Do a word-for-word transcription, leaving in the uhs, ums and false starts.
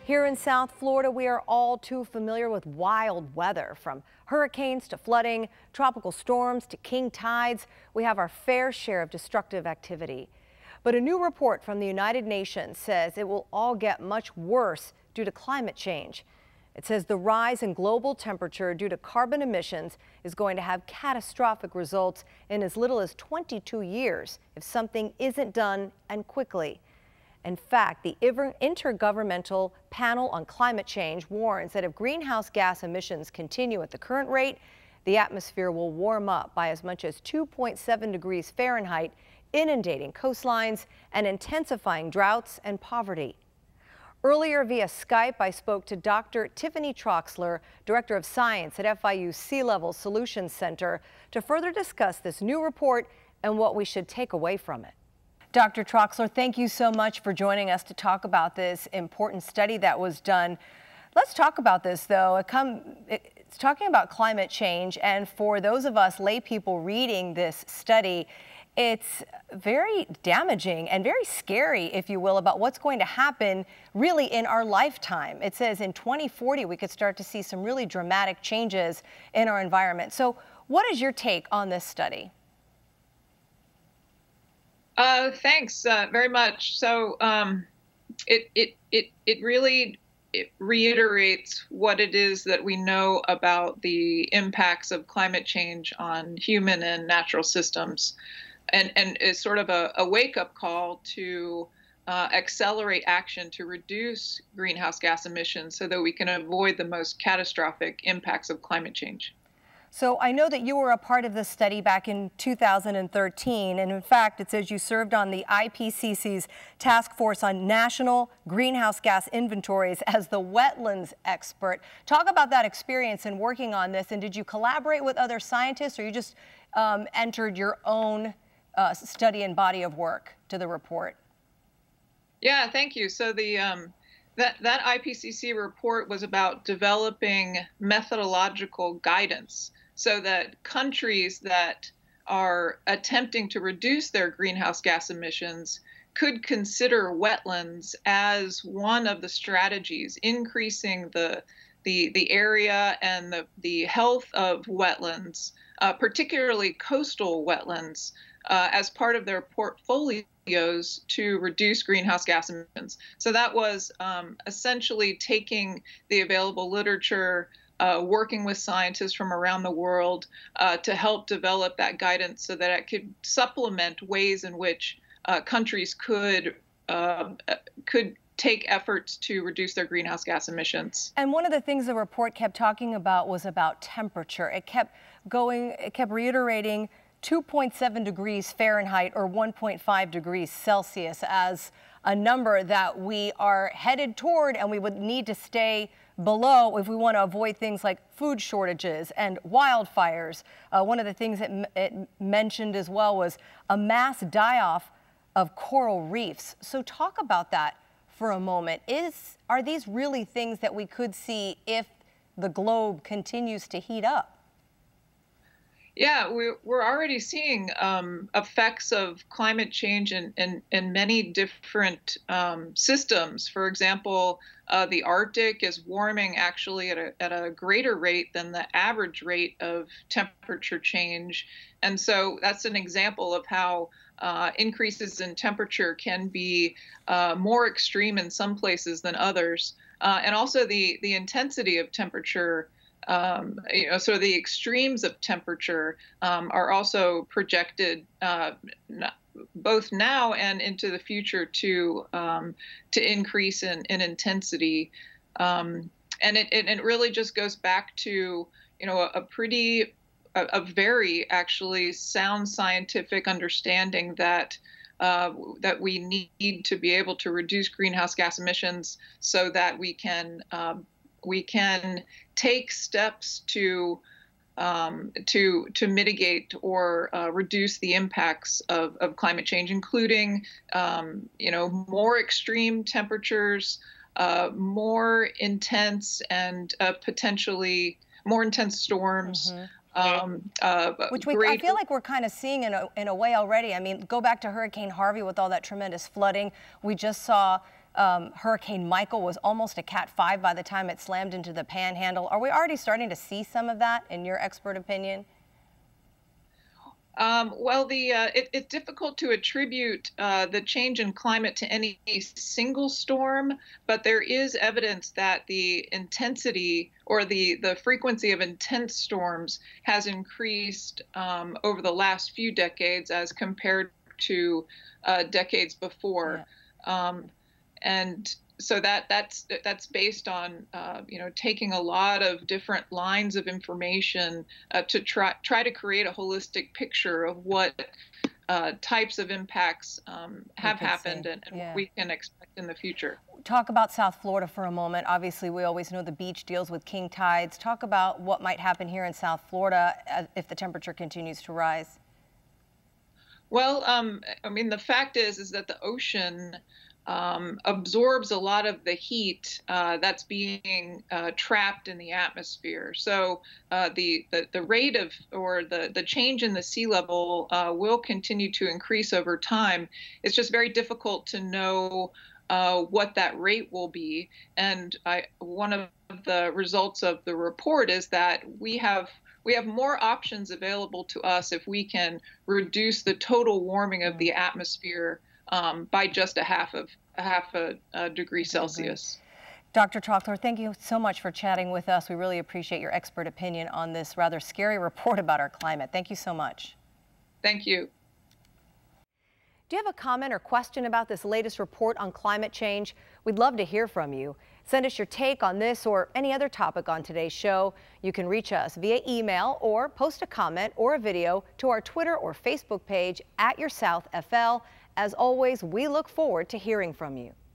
Here in South Florida, we are all too familiar with wild weather, from hurricanes to flooding, tropical storms to king tides. We have our fair share of destructive activity. But a new report from the United Nations says it will all get much worse due to climate change. It says the rise in global temperature due to carbon emissions is going to have catastrophic results in as little as twenty-two years if something isn't done, and quickly. In fact, the Intergovernmental Panel on Climate Change warns that if greenhouse gas emissions continue at the current rate, the atmosphere will warm up by as much as two point seven degrees Fahrenheit, inundating coastlines and intensifying droughts and poverty. Earlier via Skype, I spoke to Doctor Tiffany Troxler, Director of Science at F I U's Sea Level Solutions Center, to further discuss this new report and what we should take away from it. Doctor Troxler, thank you so much for joining us to talk about this important study that was done. Let's talk about this, though. It come, it's talking about climate change, and for those of us lay people reading this study, it's very damaging and very scary, if you will, about what's going to happen really in our lifetime. It says in twenty forty, we could start to see some really dramatic changes in our environment. So what is your take on this study? Uh, thanks uh, very much. So um, it, it, it, it really it reiterates what it is that we know about the impacts of climate change on human and natural systems, and, and is sort of a, a wake-up call to uh, accelerate action to reduce greenhouse gas emissions so that we can avoid the most catastrophic impacts of climate change. So I know that you were a part of this study back in two thousand thirteen, and in fact, it says you served on the I P C C's Task Force on National Greenhouse Gas Inventories as the wetlands expert. Talk about that experience in working on this, and did you collaborate with other scientists, or you just um, entered your own uh, study and body of work to the report? Yeah, thank you. So the um, that, that I P C C report was about developing methodological guidance so that countries that are attempting to reduce their greenhouse gas emissions could consider wetlands as one of the strategies, increasing the the, the area and the, the health of wetlands, uh, particularly coastal wetlands, uh, as part of their portfolios to reduce greenhouse gas emissions. So that was um, essentially taking the available literature, uh, working with scientists from around the world uh, to help develop that guidance so that it could supplement ways in which uh, countries could uh, could take efforts to reduce their greenhouse gas emissions. And one of the things the report kept talking about was about temperature. It kept going, it kept reiterating two point seven degrees Fahrenheit or one point five degrees Celsius as a number that we are headed toward, and we would need to stay below if we want to avoid things like food shortages and wildfires. Uh, one of the things that it mentioned as well was a mass die-off of coral reefs. So talk about that for a moment. Is, are these really things that we could see if the globe continues to heat up? Yeah, we're, we're already seeing um, effects of climate change in, in, in many different um, systems. For example, uh, the Arctic is warming actually at a, at a greater rate than the average rate of temperature change. And so that's an example of how uh, increases in temperature can be uh, more extreme in some places than others. Uh, and also the, the intensity of temperature. Um, you know, so the extremes of temperature um, are also projected uh, both now and into the future to um, to increase in, in intensity, um, and it, it it really just goes back to you know a, a pretty a, a very actually sound scientific understanding that. Uh, that we need to be able to reduce greenhouse gas emissions so that we can um, we can take steps to um, to to mitigate or uh, reduce the impacts of, of climate change, including um, you know more extreme temperatures, uh, more intense and uh, potentially more intense storms. Mm-hmm. Um, uh, Which we, I feel like we're kind of seeing in a, in a way already. I mean, go back to Hurricane Harvey with all that tremendous flooding. We just saw um, Hurricane Michael was almost a Cat five by the time it slammed into the Panhandle. Are we already starting to see some of that, in your expert opinion? Um, well, the uh, it, it's difficult to attribute uh, the change in climate to any single storm, but there is evidence that the intensity or the, the frequency of intense storms has increased um, over the last few decades as compared to uh, decades before. Yeah. Um, and so that that's that's based on uh, you know taking a lot of different lines of information uh, to try try to create a holistic picture of what uh, types of impacts um, have happened and, and yeah. what we can expect in the future. Talk about South Florida for a moment. Obviously, we always know the beach deals with king tides. Talk about what might happen here in South Florida if the temperature continues to rise. Well, um, I mean, the fact is is that the ocean Um, absorbs a lot of the heat uh, that's being uh, trapped in the atmosphere. So uh, the, the the rate of or the the change in the sea level uh, will continue to increase over time. It's just very difficult to know uh, what that rate will be. And I, one of the results of the report is that we have we have more options available to us if we can reduce the total warming of the atmosphere Um, by just a half of a half a, a degree Celsius. Doctor Troxler, thank you so much for chatting with us. We really appreciate your expert opinion on this rather scary report about our climate. Thank you so much. Thank you. Do you have a comment or question about this latest report on climate change? We'd love to hear from you. Send us your take on this or any other topic on today's show. You can reach us via email or post a comment or a video to our Twitter or Facebook page at Your South F L. As always, we look forward to hearing from you.